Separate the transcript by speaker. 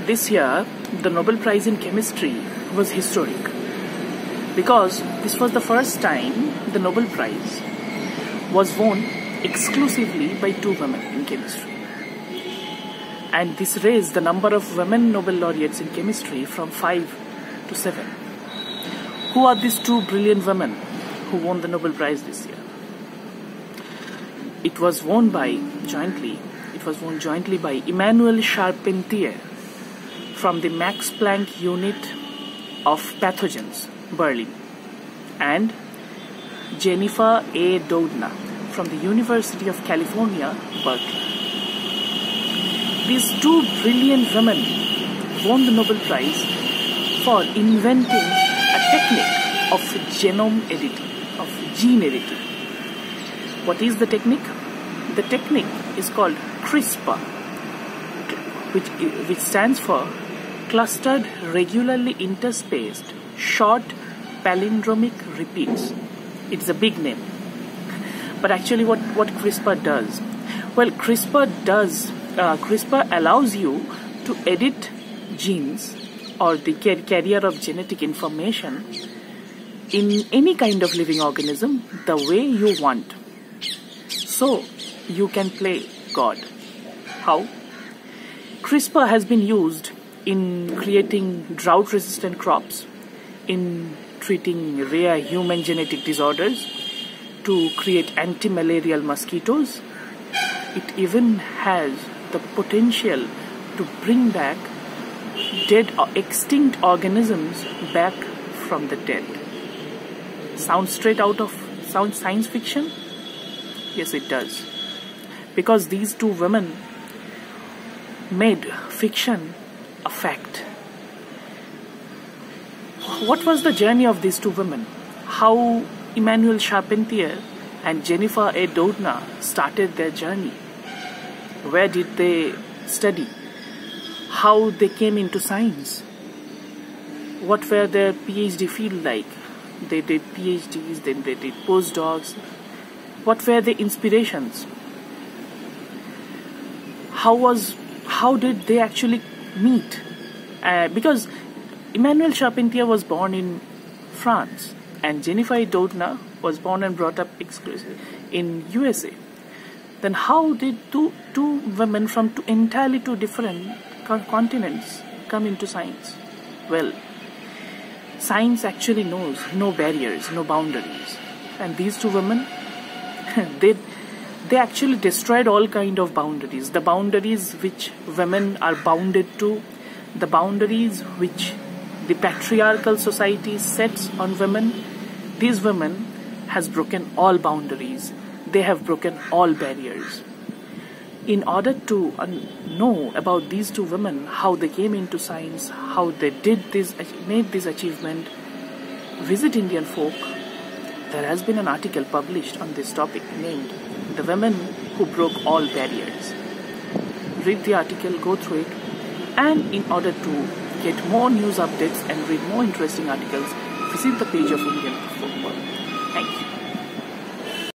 Speaker 1: This year, the Nobel Prize in Chemistry was historic because this was the first time the Nobel Prize was won exclusively by 2 women in chemistry. And this raised the number of women Nobel laureates in chemistry from 5 to 7. Who are these 2 brilliant women who won the Nobel Prize this year? It was won jointly by Emmanuelle Charpentier from the Max Planck Unit of Pathogens, Berlin, and Jennifer A. Doudna from the University of California, Berkeley. These 2 brilliant women won the Nobel Prize for inventing a technique of genome editing, of gene editing. What is the technique? The technique is called CRISPR, which stands for Clustered Regularly Interspaced Short Palindromic Repeats. It's a big name. But actually what CRISPR does? Well, CRISPR allows you to edit genes or the carrier of genetic information in any kind of living organism the way you want. So you can play God. How? CRISPR has been used in creating drought-resistant crops, in treating rare human genetic disorders, to create anti-malarial mosquitoes. It even has the potential to bring back dead or extinct organisms back from the dead. Sounds straight out of science fiction? Yes, it does. Because these 2 women made fiction a fact. What was the journey of these 2 women? How Emmanuelle Charpentier and Jennifer A. Doudna started their journey? Where did they study? How they came into science? What were their PhD field like? They did PhDs, then they did postdocs. What were the inspirations? How did they actually meet? Because Emmanuelle Charpentier was born in France and Jennifer A. Doudna was born and brought up exclusively in USA. Then how did two women from entirely 2 different continents come into science? Well, science actually knows no barriers, no boundaries. And these 2 women, they actually destroyed all kind of boundaries. The boundaries which women are bounded to, the boundaries which the patriarchal society sets on women, these women has broken all boundaries. They have broken all barriers. In order to know about these 2 women, how they came into science, how they made this achievement, visit Indian Folk. There has been an article published on this topic named The Women Who Broke All Barriers. Read the article, go through it, and in order to get more news updates and read more interesting articles, visit the page of Indian Folk. Thank you.